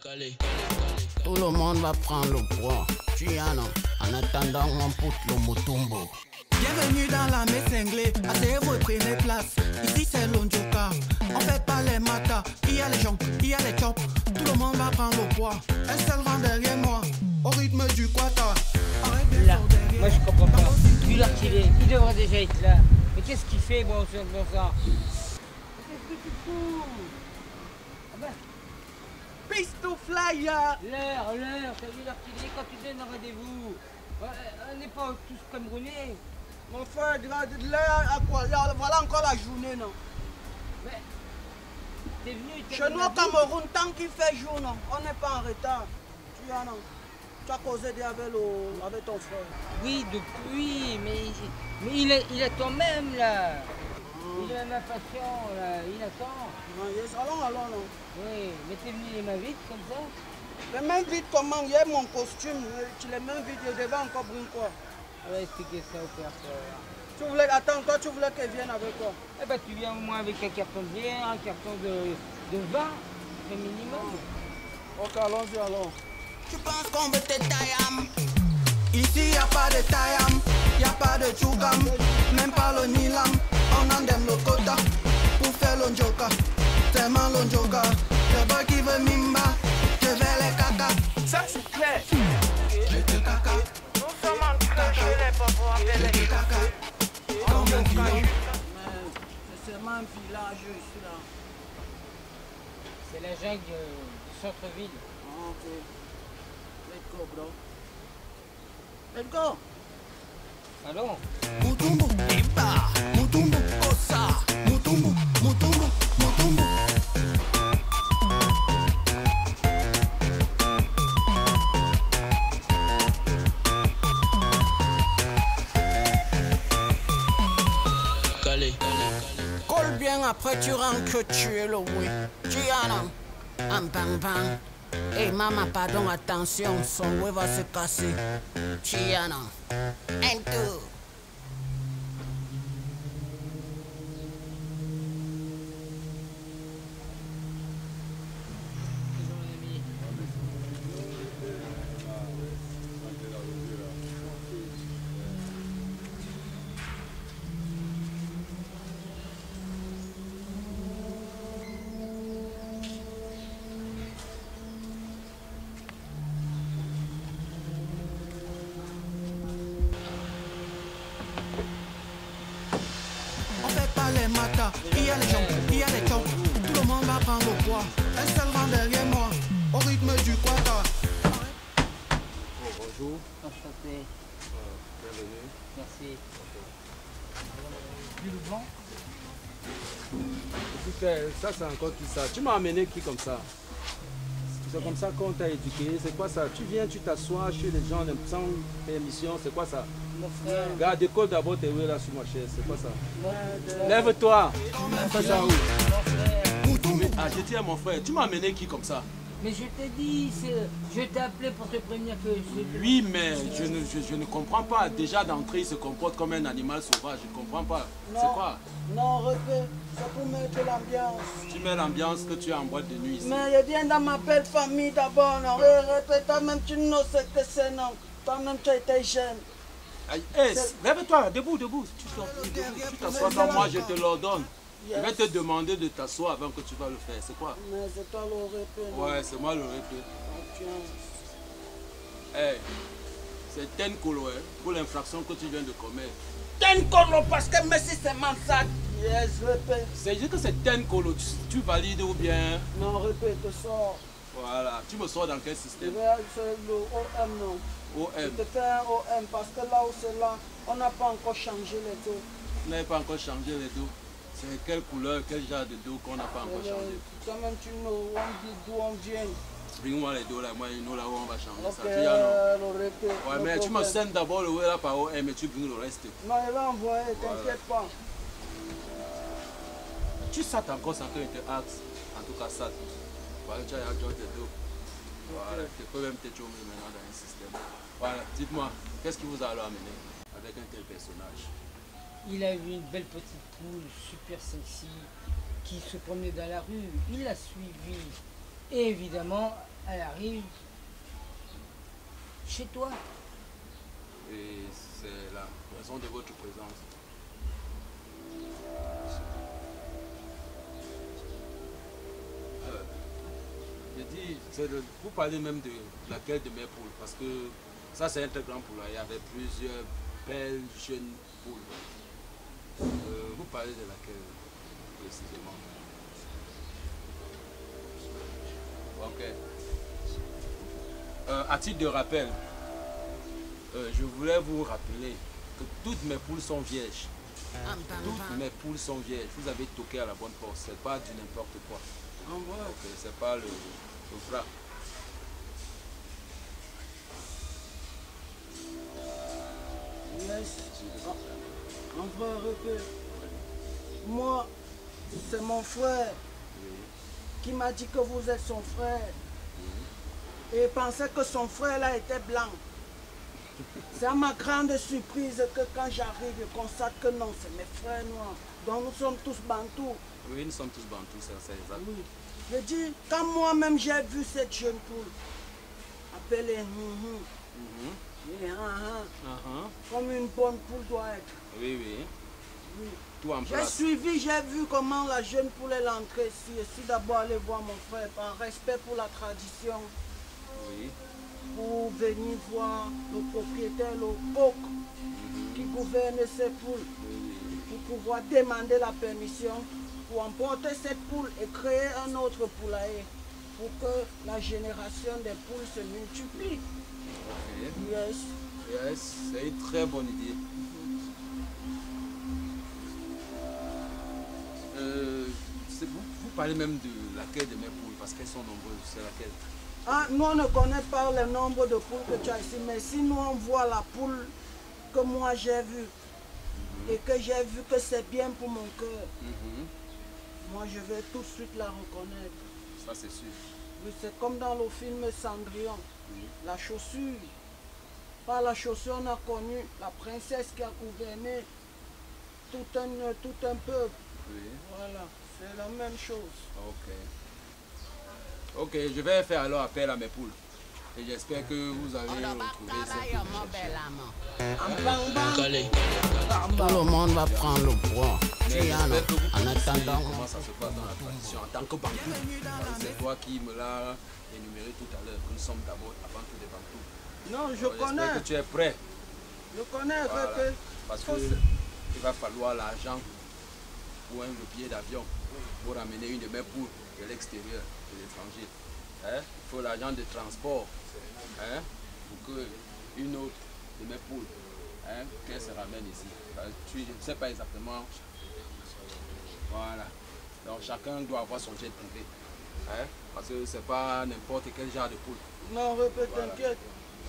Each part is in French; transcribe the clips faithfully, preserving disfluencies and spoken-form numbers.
Tout le monde va prendre le poids. Chiana, en attendant on pousse le motumbo. Bienvenue dans la messe anglais, asseyez-vous et prenez place. Ici c'est l'Ondjoka, on fait pas les matas. Il y a les gens, il y a les chops. Tout le monde va prendre le poids. Un seul rang derrière moi, au rythme du quata. Arrête de Là, moi je comprends pas. Vu l'heure qu'il est, il devrait déjà être là. Mais qu'est-ce qu'il fait, bon, ce bon sang? Qu'est-ce que tu fous? Ah ben, Peace to fly, ya. l'heure, l'heure, t'as vu l'heure qu'il est quand tu donnes un rendez-vous? Ouais, on n'est pas tous camerounais. Mon frère, de l'heure à quoi? Voilà encore la journée, non? Mais, t'es venu, t'es Chez nous au Cameroun, tant qu'il fait jour, non, on n'est pas en retard. Tu as, non? Tu as causé avec, le, avec ton frère. Oui, depuis, mais, mais il, est, il attend même, là. Il est même impatient, là, il attend. Non, yes. Allons, allons, non? Oui, mais t'es venu les mains vite, comme ça? Les mains vides comment? Il y a mon costume, tu les mains vides, je devais encore brûler quoi? On va expliquer ça au père. Tu voulais, attends, toi tu voulais qu'elle vienne avec toi? Eh ben tu viens au moins avec un carton de bière, un carton de, de vin, le minimum. Ok, allons-y, allons. Tu penses qu'on veut te taillam? Ici y a pas de taillam, y a pas de chugam, même pas le nilam. On en donne le quota pour faire l'Ondjoka. Tellement l'Ondjoka, le boy qui veut mimba, je vais les caca. Ça c'est clair. Je te caca. Nous sommes en train de les pauvres avec les caca. Combien de kilos? C'est seulement un village ici là. C'est la jungle du centre-ville. Ah, ok. Let's go, bro. Let's go. Allons. Mutumbu, Iba, Mutumbu, Osa, Mutumbu, Mutumbu, Mutumbu. Colle bien, après tu rentres que tu es le oui. Gianna, am bang bang. Hey maman, pardon, attention, son oui va se casser. Gianna, un, deux. Les matas, il y a les gens, il y a les chocs. Tout le monde va prendre le poids. Un seul rang derrière moi, au rythme du quata. Oh, bonjour. Enchanté. Euh, bienvenue. Merci. Du le blanc? Écoute, ça c'est encore qui ça? Tu m'as amené qui comme ça? C'est comme ça qu'on t'a éduqué. C'est quoi ça? Tu viens, tu t'assois chez les gens sans permission. C'est quoi ça? Mon frère. Regarde, décolle d'abord tes roues là sur ma chaise. C'est quoi ça? Mon... Lève-toi. Fais ça où? Mon frère. Mais, ah, je dis à mon frère, tu m'as amené qui comme ça? Mais je t'ai dit, je t'ai appelé pour te prévenir que je... Oui, mais je ne, je, je ne comprends pas. Déjà d'entrée, il se comporte comme un animal sauvage. Je ne comprends pas. C'est quoi? Non, répète, c'est pour mettre l'ambiance. Tu mets l'ambiance que tu es en boîte de nuit ici. Mais je viens dans ma belle famille d'abord, non? Répète, toi-même tu ne sais que c'est, non? Toi-même tu étais jeune. Hey, hey, lève-toi, debout, debout. Tu t'assois comme moi, je te l'ordonne. Yes. Je vais te demander de t'asseoir avant que tu vas le faire. C'est quoi? Mais c'est toi le répète. Ouais, c'est moi le répète. Hey, c'est ten colo hein, pour l'infraction que tu viens de commettre. ten colo parce que Messi c'est Mansac. Yes, répète. C'est juste que c'est ten colo. Tu, tu valides ou bien? Non, répète, sors. Voilà. Tu me sors dans quel système? C'est le O M, non? O M. Je te fais un O M parce que là où c'est là, on n'a pas encore changé les dos. On n'a pas encore changé les dos. C'est quelle couleur, quel genre de dos qu'on n'a pas encore le, changé? Toi-même tu nous on dit d'où on vient. Bring-moi les dos là, moi nous là où on va changer Ok, ça. Tu as, non? le répète. Ouais, mais tu me scènes d'abord le là par O M et tu brings le reste. Non, il va envoyer, t'inquiète pas. Tu sautes encore sans que je te axe. En tout cas, ça. Voilà, tu as un job de dos. Voilà, tu peux même te chômer maintenant dans un système. Voilà, dites-moi, qu'est-ce qui vous a amené avec un tel personnage? Il a vu une belle petite poule, super sexy, qui se promenait dans la rue. Il l'a suivi. Et évidemment, Elle arrive chez toi. Et c'est la raison de votre présence. Euh, je dis, c'est de, vous parlez même de laquelle de mes poules, parce que ça c'est un très grand poulailler avec plusieurs belles jeunes poules. Euh, vous parlez de laquelle précisément? Ok. Euh, à titre de rappel, euh, je voulais vous rappeler que toutes mes poules sont vierges. Toutes mes poules sont vierges. Vous avez toqué à la bonne porte. C'est pas du n'importe quoi. Okay, c'est pas le, le vrac. Yes. En vrai, repère. Moi, c'est mon frère qui m'a dit que vous êtes son frère. Et il pensait que son frère là était blanc. C'est à ma grande surprise que quand j'arrive, je constate que non, c'est mes frères noirs. Donc nous sommes tous bantous. Oui, nous sommes tous bantous, c'est exact. Oui. Je dis, quand moi-même j'ai vu cette jeune poule, appelée hum hum, Mm-hmm. et, ah, ah, Uh-huh. comme une bonne poule doit être. Oui, oui. Oui. Tout en J'ai place. suivi, j'ai vu comment la jeune poule est entrée ici. Je suis d'abord allé voir mon frère par respect pour la tradition, Oui. pour venir voir le propriétaire, le coq qui gouverne ces poules, Oui, pour pouvoir demander la permission pour emporter cette poule et créer un autre poulailler pour que la génération des poules se multiplie. oui. Ok. Yes. Yes, c'est une très bonne idée. Euh, c'est vous, vous parlez même de laquelle de mes poules, parce qu'elles sont nombreuses, c'est laquelle? Ah, nous on ne connaît pas le nombre de poules que tu as ici, mais si nous on voit la poule que moi j'ai vue et que j'ai vu que c'est bien pour mon cœur, Mhm. moi je vais tout de suite la reconnaître. Ça c'est sûr. Oui, c'est comme dans le film Cendrillon, Oui. la chaussure. Par la chaussure, on a connu la princesse qui a gouverné tout un, tout un peuple. Oui. Voilà, c'est la même chose. Ok. Ok, je vais faire alors appel à mes poules. Et j'espère que vous allez retrouver cette Tout le monde va prendre le poids. Mais Tu en j'espère que vous en connaissez attendant. comment ça se passe dans la tradition en tant que Bantou. C'est toi qui me l'as énuméré tout à l'heure, que nous sommes d'abord avant tout des Bantous. Non, je Alors, connais, j'espère que tu es prêt. je connais, Voilà. Répé. Parce Faut qu'il va falloir l'argent pour un billet d'avion pour amener une de mes poules de l'extérieur, de l'étranger. Hein? Il faut l'argent de transport, hein? Pour que une autre de mes poules, hein, qu'elle se ramène ici. Parce que tu- je ne sais pas exactement. Voilà. Donc chacun doit avoir son jet privé. Hein? Parce que c'est pas n'importe quel genre de poule. Non, Répé, Voilà. t'inquiète.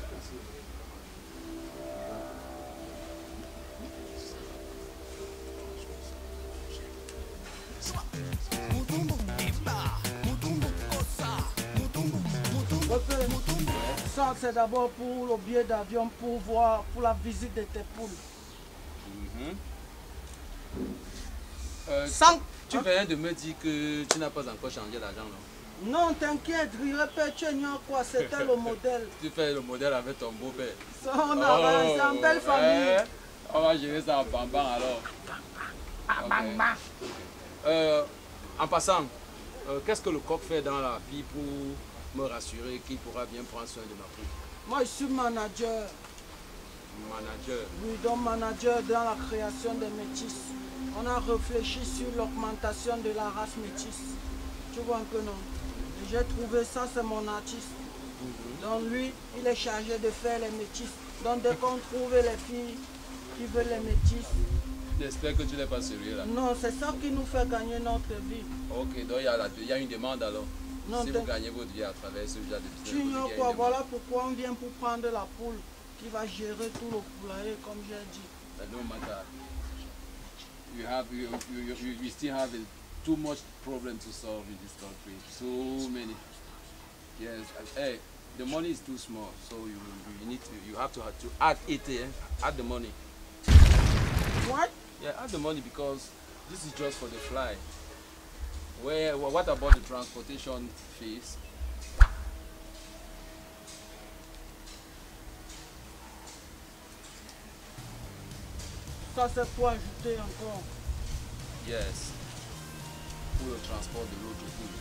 Répé, ça c'est d'abord pour le billet d'avion, pour voir, pour la visite de tes poules. Mhm. Euh, Sans- tu viens de me dire que tu n'as pas encore changé d'argent, non? Non, t'inquiète, Répé, tu ignores quoi, c'était le modèle. Tu fais le modèle avec ton beau-père. Ça, on a, c'est en belle famille. hein? On va gérer ça en bambam alors. Ok. Euh, en passant, euh, qu'est-ce que le coq fait dans la vie pour me rassurer qu'il pourra bien prendre soin de ma poule? Moi, je suis manager. Manager. Oui, donc manager dans la création des métis. On a réfléchi sur l'augmentation de la race métisse. Tu vois un peu, non? Et j'ai trouvé ça, c'est mon artiste. Donc lui, il est chargé de faire les métis. Donc dès qu'on trouve les filles qui veulent les métis, J'espère que tu n'es pas sérieux là. non, c'est ça qui nous fait gagner notre vie. Ok, donc il y, a la- il y a une demande alors. Non, si t'in- vous gagnez votre vie à travers ce genre de business, Tu vous ignores gagnez quoi? une Voilà pourquoi on vient pour prendre la poule qui va gérer tout le poulailler, comme j'ai dit. But no matter, you have you, you, you, you still have a, too much problem to solve in this country. So many. Yes. Hey, the money is too small, so you you need to you have to have to add it. Eh? Add the money. What? Yeah, add the money because this is just for the fly. Where wha- what about the transportation fees? ça c'est pour ajouter encore. Yes. Pour le transport de l'autre poule.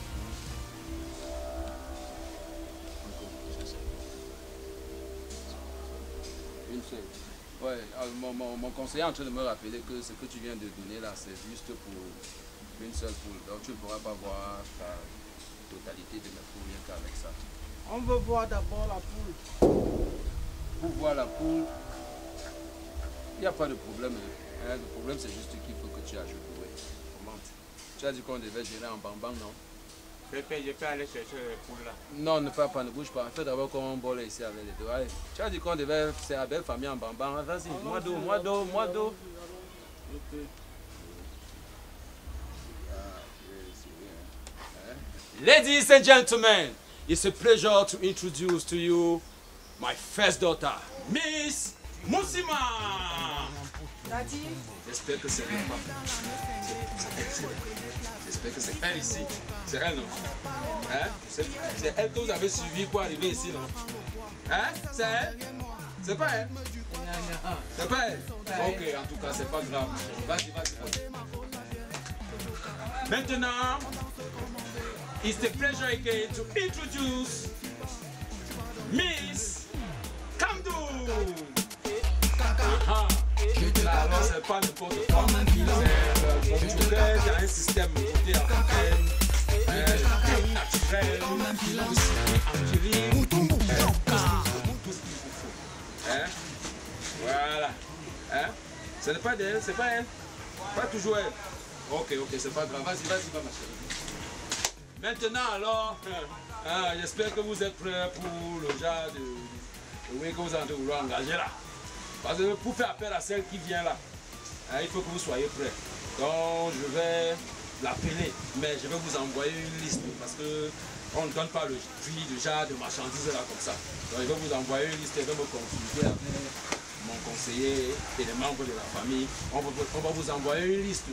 Une seule. Ouais, mon, mon, mon conseiller est en train de me rappeler que ce que tu viens de donner là, c'est juste pour une seule poule. Donc tu ne pourras pas voir la totalité de mes poules rien qu'avec ça. On veut voir d'abord la poule. Pour voir la poule, il n'y a pas de problème. Hein. Le problème c'est juste qu'il faut que tu ajoutes. Oui. Comment tu as dit qu'on devait gérer en bambang, non? Je peux, je peux aller chercher les poules là. Non, ne pas, pas, ne bouge pas. Fais d'abord comme on bol ici avec les deux. Allez. Tu as dit qu'on devait faire la belle famille en bambang. Vas-y, moi d'eau, moi d'eau, moi d'eau. Ladies and gentlemen, it's a pleasure to introduce to you my first daughter, Miss Moussima. Daddy. J'espère que c'est elle. J'espère que c'est elle ici. C'est elle, non? Hein? C'est elle que vous avez suivi pour arriver ici, non? Hein? C'est elle? C'est pas elle? C'est pas elle? Ok, en tout cas, c'est pas grave. Vas-y, vas-y. Maintenant, it's a pleasure again to introduce Miss Kamdou. Ah, alors c'est pas n'importe quoi, c'est le portugais dans un système côté africain, naturel, empirique, tout ce qu'il faut. Hein? Voilà. Hein? Ce n'est pas d'elle, c'est pas elle. Pas toujours elle. Ok, ok, c'est pas grave. Vas-y, vas-y, va ma chérie. Maintenant alors, hein, j'espère que vous êtes prêts pour le genre de, de oui que vous allez vouloir engager là. Parce que pour faire appel à celle qui vient là, hein, il faut que vous soyez prêts. Donc je vais l'appeler, mais je vais vous envoyer une liste parce que on ne donne pas le prix de genre de marchandises là comme ça. Donc je vais vous envoyer une liste, je vais me consulter avec mon conseiller et les membres de la famille. On va, on va vous envoyer une liste.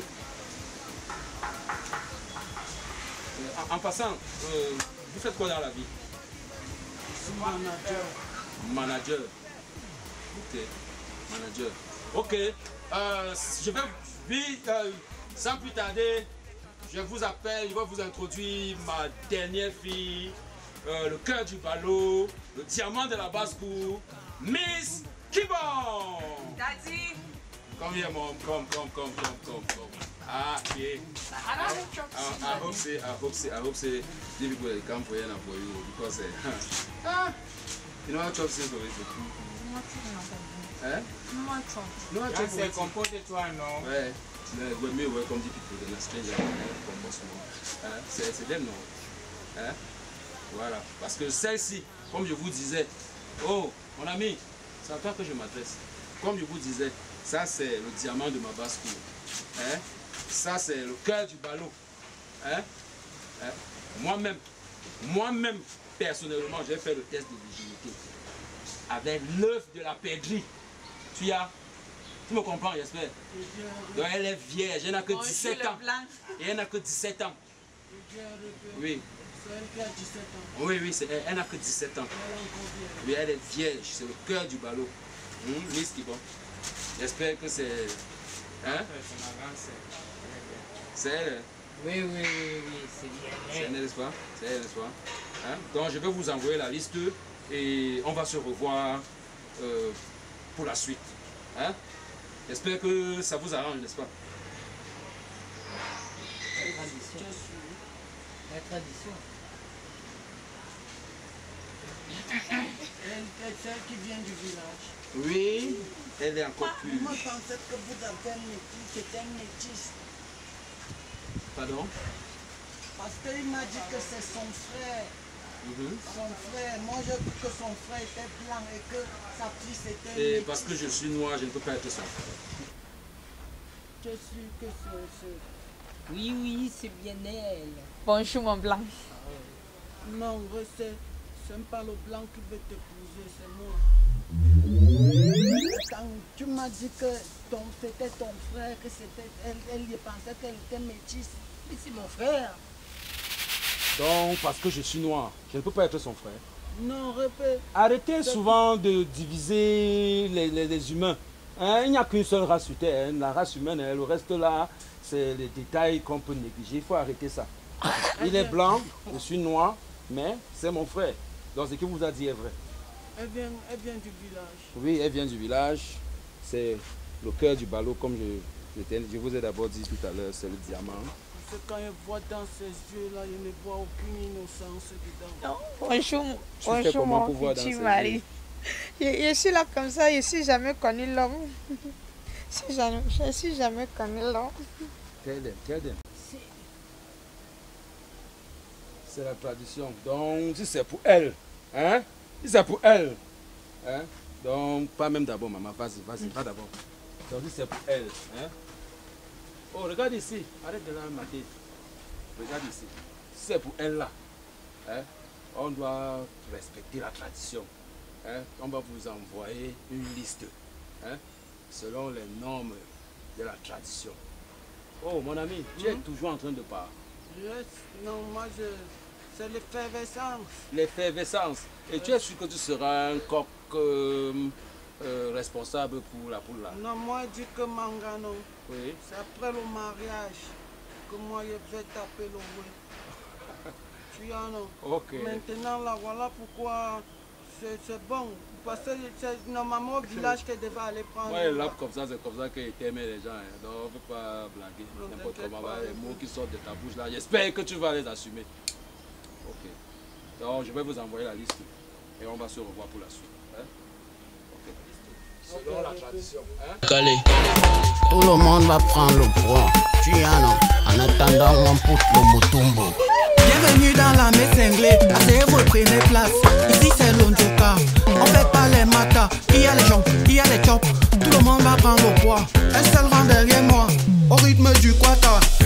En, en passant, euh, vous faites quoi dans la vie? Manager. Manager. Ok. Manager. Ok. Euh, je vais, oui, euh, sans plus tarder, je vous appelle, je vais vous introduire ma dernière fille, euh, le cœur du ballot, le diamant de la basse-cour, Miss Kibon. Daddy. Come here, mom. Come, come, come, come, come, come. Ah, yeah. I don't have chopsticks. I, I hope say, I hope say, I hope say, the people will come for you and for you because, uh, ah, you know how chopsticks go with Eh? Moi, chop. No, how Quand chopsticks c'est composé toi, non? Ouais, mais when me welcome the people, the stranger, comme boss, hein, c'est c'est them, non? Hein? Voilà, parce que celle-ci, comme je vous disais, oh, mon ami, c'est à toi que je m'adresse. Comme je vous disais, ça c'est le diamant de ma basse-cour. Hein? Ça c'est le cœur du ballot. Hein? Hein? Moi-même, moi-même, personnellement, j'ai fait le test de virginité avec l'œuf de la perdrix. Tu as, tu me comprends, j'espère? Donc elle est vierge, elle n'a que dix-sept ans. Et elle n'a que dix-sept ans. Oui. C'est elle qui a dix-sept ans. Oui, oui, c'est elle, elle n'a que dix-sept ans. Oui, elle est vierge, c'est le cœur du ballot. Hum, Miss Kibon. J'espère que c'est. Hein? C'est ma grande sœur. C'est elle. Oui, oui, oui, oui, c'est bien. C'est elle, n'est-ce pas? C'est elle, n'est-ce pas? Hein? Donc je vais vous envoyer la liste et on va se revoir euh, pour la suite. Hein? J'espère que ça vous arrange, n'est-ce pas? La tradition. La tradition. Elle est celle qui vient du village. Oui, elle est encore plus. Moi, je pensais que vous avez un métis, c'était un métis. Pardon? Parce qu'il m'a dit que c'est son frère. Mm-hmm. Son frère. Moi, j'ai cru que son frère était blanc et que sa fille était Et métisse. parce que je suis noir, je ne peux pas être son frère. Je suis que c'est... Oui, oui, c'est bien elle. Bonjour, mon blanc. Non, c'est... C'est pas le blanc qui veut t'épouser, c'est moi. Quand tu m'as dit que ton, c'était ton frère, que c'était... Elle, elle pensait qu'elle était métisse. Mais c'est mon frère. Donc, parce que je suis noir, je ne peux pas être son frère. Non, répète. Arrêtez souvent de diviser les, les, les humains. Hein, il n'y a qu'une seule race sur Terre, hein, la race humaine. Hein, le reste là, c'est les détails qu'on peut négliger. Il faut arrêter ça. Il est blanc, je suis noir, mais c'est mon frère. Donc ce qu'il vous a dit est vrai. Elle vient, elle vient du village. Oui, elle vient du village. C'est le cœur du ballot, comme je, je, je vous ai d'abord dit tout à l'heure, c'est le diamant. Parce que quand je vois dans ses yeux-là, je ne vois aucune innocence dedans. Bonjour, Tu fais bonjour comment mon pour voir dans petit ses mari. Je, je suis là comme ça, je ne suis jamais connu l'homme. Je ne suis jamais connu l'homme. Quel est, c'est la tradition. Donc, si c'est pour elle, hein? Si c'est pour elle, hein? Donc, pas même d'abord, maman, vas-y, vas-y, pas d'abord. Donc, si c'est pour elle, hein? Oh, regarde ici, arrête de la mater. Regarde ici. Si c'est pour elle là, hein? On doit respecter la tradition. Hein? On va vous envoyer une liste, hein? Selon les normes de la tradition. Oh, mon ami, tu es toujours en train de parler. Yes. Non, moi, je... c'est l'effervescence. L'effervescence. Et tu es sûr que tu seras un coq euh, euh, responsable pour la poule là? Non, moi, je dis que manga, non. Oui. C'est après le mariage que moi, je vais taper le oui. Tu vois, non? Ok. Maintenant, là, voilà pourquoi c'est bon. Parce que c'est normalement au village qu'elle devait aller prendre. Moi, elle lappe comme ça, c'est comme ça qu'elle aimait les gens. Hein. Donc, on ne peut pas blaguer. N'importe comment. Pas, les mots qui sortent de ta bouche là, j'espère que tu vas les assumer. Ok. Donc, je vais vous envoyer la liste. Et on va se revoir pour la suite. Hein? Ok. Selon la tradition. Hein? Calé. Tout le monde va prendre le poids. Tu en as. En attendant, on pousse le motumbo. Bienvenue dans la Messenglé, asseyez-vous, prenez place. Ici c'est l'Ondjoka, on fait pas les matas. Il y a les gens, il y a les chops, tout le monde va prendre le poids. Un seul rang derrière moi, au rythme du quata.